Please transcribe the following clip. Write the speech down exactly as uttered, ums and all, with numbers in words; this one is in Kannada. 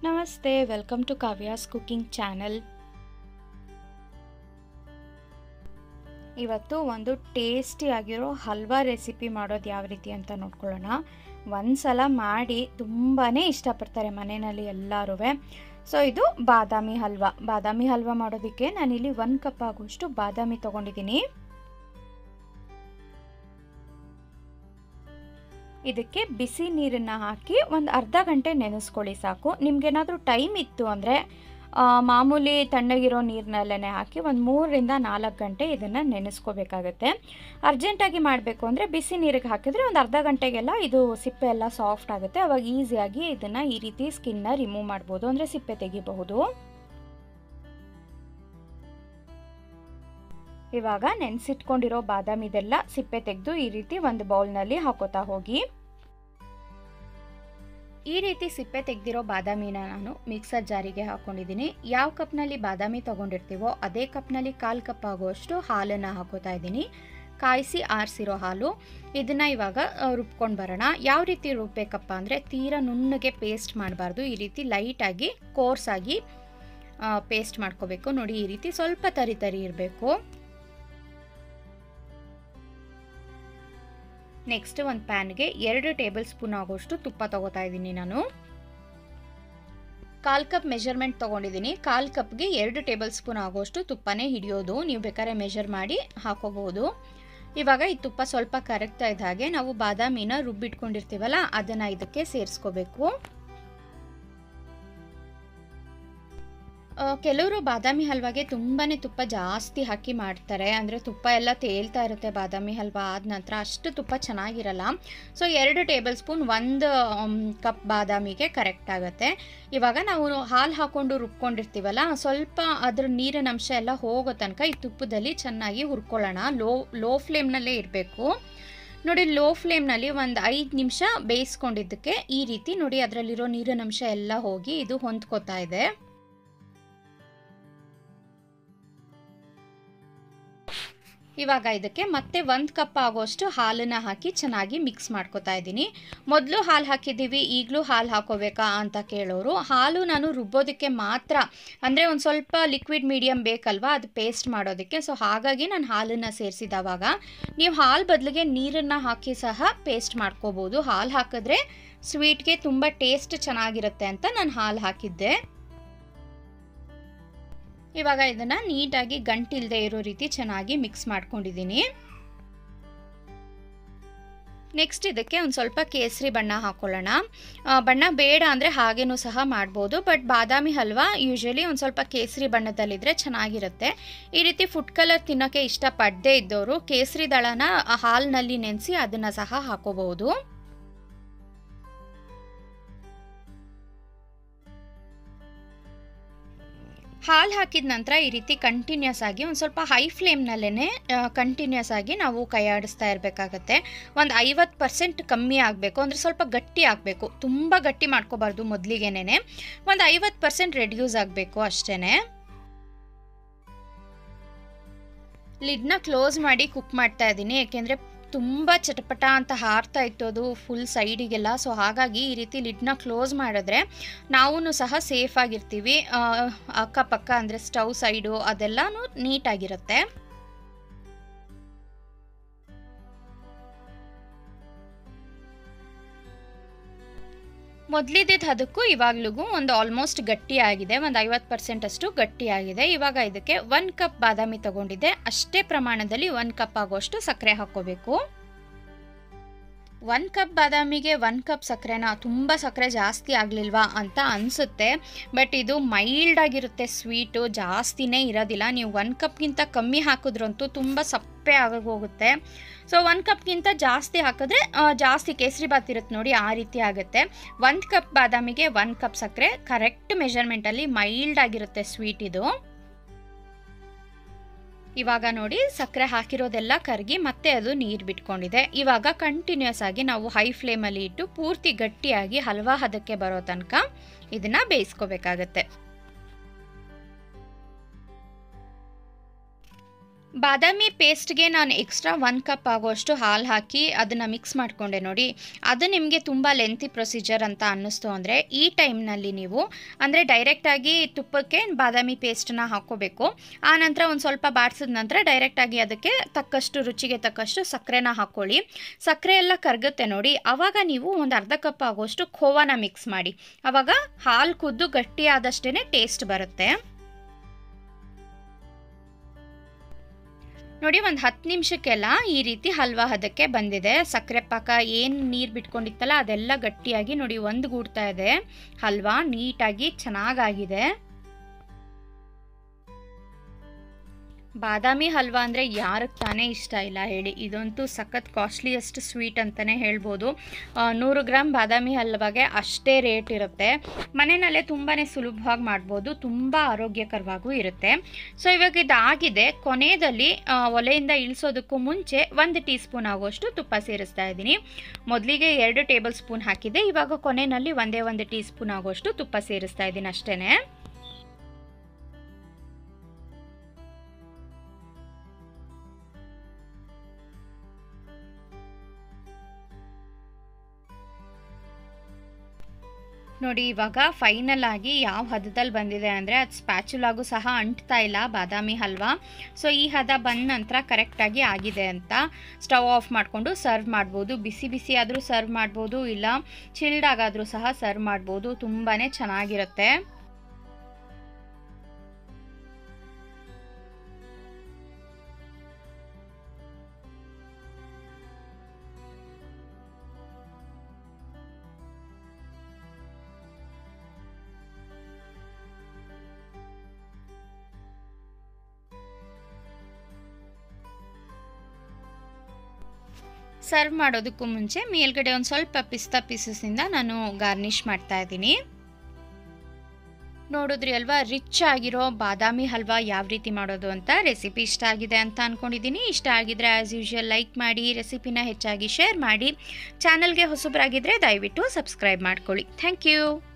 ನಮಸ್ತೆ, welcome to Kavya's cooking channel. ಇವತ್ತು ಒಂದು ಟೇಸ್ಟಿಯಾಗಿರೋ ಹಲ್ವಾ ರೆಸಿಪಿ ಮಾಡೋದು ಯಾವ ರೀತಿ ಅಂತ ನೋಡ್ಕೊಳ್ಳೋಣ. ಒಂದು ಸಲ ಮಾಡಿ ತುಂಬಾ ಇಷ್ಟಪಡ್ತಾರೆ ಮನೆಯಲ್ಲಿ ಎಲ್ಲರೂ. ಸೊ ಇದು ಬಾದಾಮಿ ಹಲ್ವಾ. ಬಾದಾಮಿ ಹಲ್ವಾ ಮಾಡೋದಕ್ಕೆ ನಾನಿಲ್ಲಿ ಒಂದು ಕಪ್ ಆಗುವಷ್ಟು ಬಾದಾಮಿ ತೊಗೊಂಡಿದ್ದೀನಿ. ಇದಕ್ಕೆ ಬಿಸಿ ನೀರನ್ನು ಹಾಕಿ ಒಂದು ಅರ್ಧ ಗಂಟೆ ನೆನೆಸ್ಕೊಳ್ಳಿ ಸಾಕು. ನಿಮ್ಗೇನಾದರೂ ಟೈಮ್ ಇತ್ತು ಅಂದರೆ ಮಾಮೂಲಿ ತಣ್ಣಗಿರೋ ನೀರಿನಲ್ಲೇ ಹಾಕಿ ಒಂದು ಮೂರರಿಂದ ನಾಲ್ಕು ಗಂಟೆ ಇದನ್ನು ನೆನೆಸ್ಕೋಬೇಕಾಗತ್ತೆ. ಅರ್ಜೆಂಟಾಗಿ ಮಾಡಬೇಕು ಅಂದರೆ ಬಿಸಿ ನೀರಿಗೆ ಹಾಕಿದರೆ ಒಂದು ಅರ್ಧ ಗಂಟೆಗೆಲ್ಲ ಇದು ಸಿಪ್ಪೆ ಎಲ್ಲ ಸಾಫ್ಟ್ ಆಗುತ್ತೆ. ಅವಾಗ ಈಸಿಯಾಗಿ ಇದನ್ನು ಈ ರೀತಿ ಸ್ಕಿನ್ನ ರಿಮೂವ್ ಮಾಡ್ಬೋದು, ಅಂದರೆ ಸಿಪ್ಪೆ ತೆಗಿಬಹುದು. ಇವಾಗ ನೆನೆಸಿಟ್ಕೊಂಡಿರೋ ಬಾದಾಮಿದೆಲ್ಲ ಸಿಪ್ಪೆ ತೆಗೆದು ಈ ರೀತಿ ಒಂದು ಬೌಲ್ನಲ್ಲಿ ಹಾಕೋತಾ ಹೋಗಿ. ಈ ರೀತಿ ಸಿಪ್ಪೆ ತೆಗೆದಿರೋ ಬಾದಾಮಿನ ನಾನು ಮಿಕ್ಸರ್ ಜಾರಿಗೆ ಹಾಕ್ಕೊಂಡಿದ್ದೀನಿ. ಯಾವ ಕಪ್ನಲ್ಲಿ ಬಾದಾಮಿ ತೊಗೊಂಡಿರ್ತೀವೋ ಅದೇ ಕಪ್ನಲ್ಲಿ ಕಾಲು ಕಪ್ ಆಗುವಷ್ಟು ಹಾಲನ್ನು ಹಾಕೋತಾ ಇದ್ದೀನಿ. ಕಾಯಿಸಿ ಆರಿಸಿರೋ ಹಾಲು. ಇದನ್ನು ಇವಾಗ ರುಬ್ಕೊಂಡು ಬರೋಣ. ಯಾವ ರೀತಿ ರುಬ್ಬೇಕಪ್ಪ ಅಂದರೆ ತೀರಾ ನುಣ್ಣಗೆ ಪೇಸ್ಟ್ ಮಾಡಬಾರ್ದು. ಈ ರೀತಿ ಲೈಟಾಗಿ ಕೋರ್ಸಾಗಿ ಪೇಸ್ಟ್ ಮಾಡ್ಕೋಬೇಕು. ನೋಡಿ, ಈ ರೀತಿ ಸ್ವಲ್ಪ ತರಿ ತರಿ ಇರಬೇಕು. ನೆಕ್ಸ್ಟ್ ಒಂದು ಪ್ಯಾನ್ಗೆ ಎರಡು ಟೇಬಲ್ ಸ್ಪೂನ್ ಆಗೋಷ್ಟು ತುಪ್ಪ ತಗೋತಾ ಇದ್ದೀನಿ ನಾನು. ಕಾಲು ಕಪ್ ಮೆಜರ್ಮೆಂಟ್ ತೊಗೊಂಡಿದ್ದೀನಿ. ಕಾಲು ಕಪ್ಗೆ ಎರಡು ಟೇಬಲ್ ಸ್ಪೂನ್ ಆಗೋಷ್ಟು ತುಪ್ಪನೇ ಹಿಡಿಯೋದು. ನೀವು ಬೇಕಾದ್ರೆ ಮೆಜರ್ ಮಾಡಿ ಹಾಕೋಬಹುದು. ಇವಾಗ ಈ ತುಪ್ಪ ಸ್ವಲ್ಪ ಕರಗ್ತಾ ಇದ್ದ ಹಾಗೆ ನಾವು ಬಾದಾಮಿನ ರುಬ್ಬಿಟ್ಕೊಂಡಿರ್ತೀವಲ್ಲ ಅದನ್ನು ಇದಕ್ಕೆ ಸೇರಿಸ್ಕೋಬೇಕು. ಕೆಲವರು ಬಾದಾಮಿ ಹಲ್ವಾಗೆ ತುಂಬಾ ತುಪ್ಪ ಜಾಸ್ತಿ ಹಾಕಿ ಮಾಡ್ತಾರೆ. ಅಂದರೆ ತುಪ್ಪ ಎಲ್ಲ ತೇಲ್ತಾ ಇರುತ್ತೆ ಬಾದಾಮಿ ಹಲ್ವಾ ಆದ ನಂತರ, ಅಷ್ಟು ತುಪ್ಪ ಚೆನ್ನಾಗಿರಲ್ಲ. ಸೊ ಎರಡು ಟೇಬಲ್ ಸ್ಪೂನ್ ಒಂದು ಕಪ್ ಬಾದಾಮಿಗೆ ಕರೆಕ್ಟ್ ಆಗುತ್ತೆ. ಇವಾಗ ನಾವು ಹಾಲು ಹಾಕ್ಕೊಂಡು ರುಬ್ಕೊಂಡಿರ್ತೀವಲ್ಲ, ಸ್ವಲ್ಪ ಅದ್ರ ನೀರಿನ ಅಂಶ ಎಲ್ಲ ಹೋಗೋ ತನಕ ಈ ತುಪ್ಪದಲ್ಲಿ ಚೆನ್ನಾಗಿ ಹುರ್ಕೊಳ್ಳೋಣ. ಲೋ ಲೋ ಫ್ಲೇಮ್ನಲ್ಲೇ ಇರಬೇಕು. ನೋಡಿ, ಲೋ ಫ್ಲೇಮ್ನಲ್ಲಿ ಒಂದು ಐದು ನಿಮಿಷ ಬೇಯಿಸ್ಕೊಂಡಿದ್ದಕ್ಕೆ ಈ ರೀತಿ ನೋಡಿ ಅದರಲ್ಲಿರೋ ನೀರಿನ ಅಂಶ ಎಲ್ಲ ಹೋಗಿ ಇದು ಹೊಂದ್ಕೋತಾ ಇದೆ. ಇವಾಗ ಇದಕ್ಕೆ ಮತ್ತೆ ಒಂದು ಕಪ್ ಆಗೋಷ್ಟು ಹಾಲನ್ನು ಹಾಕಿ ಚೆನ್ನಾಗಿ ಮಿಕ್ಸ್ ಮಾಡ್ಕೋತಾ ಇದ್ದೀನಿ. ಮೊದಲು ಹಾಲು ಹಾಕಿದ್ದೀವಿ, ಈಗಲೂ ಹಾಲು ಹಾಕೋಬೇಕಾ ಅಂತ ಕೇಳೋರು, ಹಾಲು ನಾನು ರುಬ್ಬೋದಕ್ಕೆ ಮಾತ್ರ, ಅಂದರೆ ಒಂದು ಸ್ವಲ್ಪ ಲಿಕ್ವಿಡ್ ಮೀಡಿಯಮ್ ಬೇಕಲ್ವಾ ಅದು ಪೇಸ್ಟ್ ಮಾಡೋದಕ್ಕೆ. ಸೊ ಹಾಗಾಗಿ ನಾನು ಹಾಲನ್ನು ಸೇರಿಸಿದವಾಗ ನೀವು ಹಾಲು ಬದಲಿಗೆ ನೀರನ್ನು ಹಾಕಿ ಸಹ ಪೇಸ್ಟ್ ಮಾಡ್ಕೋಬೋದು. ಹಾಲು ಹಾಕಿದ್ರೆ ಸ್ವೀಟ್ಗೆ ತುಂಬ ಟೇಸ್ಟ್ ಚೆನ್ನಾಗಿರುತ್ತೆ ಅಂತ ನಾನು ಹಾಲು ಹಾಕಿದ್ದೆ. ಇವಾಗ ಇದನ್ನು ನೀಟಾಗಿ ಗಂಟಿಲ್ಲದೆ ಇರೋ ರೀತಿ ಚೆನ್ನಾಗಿ ಮಿಕ್ಸ್ ಮಾಡ್ಕೊಂಡಿದ್ದೀನಿ. ನೆಕ್ಸ್ಟ್ ಇದಕ್ಕೆ ಒಂದು ಸ್ವಲ್ಪ ಕೇಸರಿ ಬಣ್ಣ ಹಾಕ್ಕೊಳ್ಳೋಣ. ಬಣ್ಣ ಬೇಡ ಅಂದರೆ ಹಾಗೇನೂ ಸಹ ಮಾಡ್ಬೋದು, ಬಟ್ ಬಾದಾಮಿ ಹಲ್ವಾ ಯೂಶ್ವಲಿ ಒಂದು ಸ್ವಲ್ಪ ಕೇಸರಿ ಬಣ್ಣದಲ್ಲಿದ್ದರೆ ಚೆನ್ನಾಗಿರುತ್ತೆ. ಈ ರೀತಿ ಫುಡ್ ಕಲರ್ ತಿನ್ನೋಕ್ಕೆ ಇಷ್ಟಪಡದೇ ಇದ್ದವರು ಕೇಸರಿ ದಳನ ಹಾಲಿನಲ್ಲಿ ನೆನೆಸಿ ಅದನ್ನು ಸಹ ಹಾಕೋಬಹುದು. ಹಾಲು ಹಾಕಿದ ನಂತರ ಈ ರೀತಿ ಕಂಟಿನ್ಯೂಸ್ ಆಗಿ ಒಂದು ಸ್ವಲ್ಪ ಹೈ ಫ್ಲೇಮ್ನಲ್ಲೇ ಕಂಟಿನ್ಯೂಸ್ ಆಗಿ ನಾವು ಕೈ ಆಡಿಸ್ತಾ ಇರಬೇಕಾಗತ್ತೆ. ಒಂದು ಐವತ್ತು ಪರ್ಸೆಂಟ್ ಕಮ್ಮಿ ಆಗಬೇಕು, ಅಂದರೆ ಸ್ವಲ್ಪ ಗಟ್ಟಿ ಆಗಬೇಕು. ತುಂಬ ಗಟ್ಟಿ ಮಾಡ್ಕೋಬಾರ್ದು ಮೊದಲಿಗೆನೇ. ಒಂದು ಐವತ್ತು ಪರ್ಸೆಂಟ್ ರೆಡ್ಯೂಸ್ ಆಗಬೇಕು ಅಷ್ಟೇ. ಲಿಡ್ನ ಕ್ಲೋಸ್ ಮಾಡಿ ಕುಕ್ ಮಾಡ್ತಾ ಇದ್ದೀನಿ, ಏಕೆಂದರೆ ತುಂಬ ಚಟಪಟ ಅಂತ ಹಾರ್ತಾ ಇತ್ತು ಅದು ಫುಲ್ ಸೈಡಿಗೆಲ್ಲ. ಸೊ ಹಾಗಾಗಿ ಈ ರೀತಿ ಲಿಡ್ನ ಕ್ಲೋಸ್ ಮಾಡಿದ್ರೆ ನಾವೂ ಸಹ ಸೇಫಾಗಿರ್ತೀವಿ. ಅಕ್ಕಪಕ್ಕ ಅಂದರೆ ಸ್ಟವ್ ಸೈಡು ಅದೆಲ್ಲನೂ ನೀಟಾಗಿರುತ್ತೆ. ಮೊದಲಿದ್ದಿದ್ದು ಅದಕ್ಕೂ ಇವಾಗ್ಲಿಗೂ ಒಂದು ಆಲ್ಮೋಸ್ಟ್ ಗಟ್ಟಿಯಾಗಿದೆ, ಒಂದು ಐವತ್ತು ಪರ್ಸೆಂಟ್ ಅಷ್ಟು ಗಟ್ಟಿಯಾಗಿದೆ. ಇವಾಗ ಇದಕ್ಕೆ ಒಂದು ಕಪ್ ಬಾದಾಮಿ ತಗೊಂಡಿದ್ದೆ, ಅಷ್ಟೇ ಪ್ರಮಾಣದಲ್ಲಿ ಒಂದು ಕಪ್ ಆಗೋಷ್ಟು ಸಕ್ಕರೆ ಹಾಕ್ಕೋಬೇಕು. ಒಂದು ಕಪ್ ಬಾದಾಮಿಗೆ ಒಂದು ಕಪ್ ಸಕ್ಕರೆನ ತುಂಬ ಸಕ್ಕರೆ ಜಾಸ್ತಿ ಆಗಲಿಲ್ವಾ ಅಂತ ಅನಿಸುತ್ತೆ, ಬಟ್ ಇದು ಮೈಲ್ಡ್ ಆಗಿರುತ್ತೆ ಸ್ವೀಟು, ಜಾಸ್ತಿನೇ ಇರೋದಿಲ್ಲ. ನೀವು ಒಂದು ಕಪ್ಗಿಂತ ಕಮ್ಮಿ ಹಾಕಿದ್ರಂತೂ ತುಂಬ ಸಪ್ಪೆ ಆಗೋಗುತ್ತೆ. ಸೊ ಒಂದು ಕಪ್ಗಿಂತ ಜಾಸ್ತಿ ಹಾಕಿದ್ರೆ ಜಾಸ್ತಿ ಕೇಸರಿ ಬಾತ್ ಇರುತ್ತೆ ನೋಡಿ, ಆ ರೀತಿ ಆಗುತ್ತೆ. ಒಂದು ಕಪ್ ಬಾದಾಮಿಗೆ ಒಂದು ಕಪ್ ಸಕ್ಕರೆ ಕರೆಕ್ಟ್ ಮೆಜರ್ಮೆಂಟಲ್ಲಿ ಮೈಲ್ಡ್ ಆಗಿರುತ್ತೆ ಸ್ವೀಟ್ ಇದು. ಇವಾಗ ನೋಡಿ ಸಕ್ಕರೆ ಹಾಕಿರೋದೆಲ್ಲ ಕರಗಿ ಮತ್ತೆ ಅದು ನೀರು ಬಿಟ್ಕೊಂಡಿದೆ. ಇವಾಗ ಕಂಟಿನ್ಯೂಸ್ ಆಗಿ ನಾವು ಹೈ ಫ್ಲೇಮಲ್ಲಿ ಇಟ್ಟು ಪೂರ್ತಿ ಗಟ್ಟಿಯಾಗಿ ಹಲ್ವಾ ಹದಕ್ಕೆ ಬರೋ ತನಕ ಇದನ್ನು ಬೇಯಿಸ್ಕೋಬೇಕಾಗತ್ತೆ. ಬಾದಾಮಿ ಪೇಸ್ಟ್ಗೆ ನಾನು ಎಕ್ಸ್ಟ್ರಾ ಒಂದು ಕಪ್ ಆಗುವಷ್ಟು ಹಾಲು ಹಾಕಿ ಅದನ್ನು ಮಿಕ್ಸ್ ಮಾಡಿಕೊಂಡೆ ನೋಡಿ. ಅದು ನಿಮಗೆ ತುಂಬ ಲೆಂತಿ ಪ್ರೊಸೀಜರ್ ಅಂತ ಅನ್ನಿಸ್ತು ಅಂದರೆ ಈ ಟೈಮ್ನಲ್ಲಿ ನೀವು ಅಂದರೆ ಡೈರೆಕ್ಟಾಗಿ ತುಪ್ಪಕ್ಕೆ ಬಾದಾಮಿ ಪೇಸ್ಟನ್ನ ಹಾಕ್ಕೋಬೇಕು. ಆನಂತರ ಒಂದು ಸ್ವಲ್ಪ ಬಾಡಿಸಿದ ನಂತರ ಡೈರೆಕ್ಟಾಗಿ ಅದಕ್ಕೆ ತಕ್ಕಷ್ಟು ರುಚಿಗೆ ತಕ್ಕಷ್ಟು ಸಕ್ಕರೆನ ಹಾಕ್ಕೊಳ್ಳಿ. ಸಕ್ಕರೆ ಎಲ್ಲ ಕರಗುತ್ತೆ ನೋಡಿ, ಆವಾಗ ನೀವು ಒಂದು ಅರ್ಧ ಕಪ್ ಆಗುವಷ್ಟು ಖೋವಾನ ಮಿಕ್ಸ್ ಮಾಡಿ. ಆವಾಗ ಹಾಲು ಕುದ್ದು ಗಟ್ಟಿಯಾದಷ್ಟೇ ಟೇಸ್ಟ್ ಬರುತ್ತೆ ನೋಡಿ. ಒಂದು ಹತ್ತು ನಿಮಿಷಕ್ಕೆಲ್ಲ ಈ ರೀತಿ ಹಲ್ವಾ ಹದಕ್ಕೆ ಬಂದಿದೆ. ಸಕ್ಕರೆ ಪಾಕ ಏನು ನೀರು ಬಿಟ್ಕೊಂಡಿತ್ತಲ್ಲ ಅದೆಲ್ಲ ಗಟ್ಟಿಯಾಗಿ ನೋಡಿ ಒಂದು ಗೂಡ್ತಾ ಇದೆ. ಹಲ್ವಾ ನೀಟಾಗಿ ಚೆನ್ನಾಗಾಗಿದೆ. ಬಾದಾಮಿ ಹಲ್ವಾ ಅಂದರೆ ಯಾರಿಗೆ ತಾನೇ ಇಷ್ಟ ಇಲ್ಲ ಹೇಳಿ. ಇದಂತೂ ಸಖತ್ ಕಾಸ್ಟ್ಲಿಯೆಸ್ಟ್ ಸ್ವೀಟ್ ಅಂತಲೇ ಹೇಳ್ಬೋದು. ನೂರು ಗ್ರಾಮ್ ಬಾದಾಮಿ ಹಲ್ವಾಗೆ ಅಷ್ಟೇ ರೇಟ್ ಇರುತ್ತೆ. ಮನೆಯಲ್ಲೇ ತುಂಬಾ ಸುಲಭವಾಗಿ ಮಾಡ್ಬೋದು, ತುಂಬ ಆರೋಗ್ಯಕರವಾಗೂ ಇರುತ್ತೆ. ಸೊ ಇವಾಗ ಇದಾಗಿದೆ. ಕೊನೆಯಲ್ಲಿ ಒಲೆಯಿಂದ ಇಳಿಸೋದಕ್ಕೂ ಮುಂಚೆ ಒಂದು ಟೀ ಸ್ಪೂನ್ ಆಗುವಷ್ಟು ತುಪ್ಪ ಸೇರಿಸ್ತಾ ಇದ್ದೀನಿ. ಮೊದಲಿಗೆ ಎರಡು ಟೇಬಲ್ ಸ್ಪೂನ್ ಹಾಕಿದ್ದೆ, ಇವಾಗ ಕೊನೆಯಲ್ಲಿ ಒಂದೇ ಒಂದು ಟೀ ಸ್ಪೂನ್ ಆಗುವಷ್ಟು ತುಪ್ಪ ಸೇರಿಸ್ತಾ ಇದ್ದೀನಿ ಅಷ್ಟೇ. ನೋಡಿ ಇವಾಗ ಫೈನಲ್ ಆಗಿ ಯಾವ ಹದದಲ್ಲಿ ಬಂದಿದೆ ಅಂದರೆ ಅದು ಸ್ಪ್ಯಾಚುಲಾಗೂ ಸಹ ಅಂಟ್ತಾ ಇಲ್ಲ ಬಾದಾಮಿ ಹಲ್ವಾ. ಸೊ ಈ ಹದ ಬಂದ ನಂತರ ಕರೆಕ್ಟಾಗಿ ಆಗಿದೆ ಅಂತ ಸ್ಟವ್ ಆಫ್ ಮಾಡಿಕೊಂಡು ಸರ್ವ್ ಮಾಡ್ಬೋದು. ಬಿಸಿ ಬಿಸಿ ಆದರೂ ಸರ್ವ್ ಮಾಡ್ಬೋದು, ಇಲ್ಲ ಚಿಲ್ಡ್ ಆಗಾದರೂ ಸಹ ಸರ್ವ್ ಮಾಡ್ಬೋದು. ತುಂಬಾ ಚೆನ್ನಾಗಿರುತ್ತೆ. ಸರ್ವ್ ಮಾಡೋದಕ್ಕೂ ಮುಂಚೆ ಮೇಲ್ಗಡೆ ಒಂದು ಸ್ವಲ್ಪ ಪಿಸ್ತಾ ಪೀಸಸ್ಸಿಂದ ನಾನು ಗಾರ್ನಿಷ್ ಮಾಡ್ತಾ ಇದ್ದೀನಿ. ನೋಡಿದ್ರಿ ಅಲ್ವಾ ರಿಚ್ ಆಗಿರೋ ಬಾದಾಮಿ ಹಲ್ವಾ ಯಾವ ರೀತಿ ಮಾಡೋದು ಅಂತ. ರೆಸಿಪಿ ಇಷ್ಟ ಆಗಿದೆ ಅಂತ ಅಂದ್ಕೊಂಡಿದ್ದೀನಿ. ಇಷ್ಟ ಆಗಿದ್ರೆ ಆ್ಯಸ್ ಯೂಶುವಲ್ ಲೈಕ್ ಮಾಡಿ, ರೆಸಿಪಿನ ಹೆಚ್ಚಾಗಿ ಶೇರ್ ಮಾಡಿ. ಚಾನಲ್ಗೆ ಹೊಸಬರಾಗಿದ್ದರೆ ದಯವಿಟ್ಟು ಸಬ್ಸ್ಕ್ರೈಬ್ ಮಾಡ್ಕೊಳ್ಳಿ. Thank you.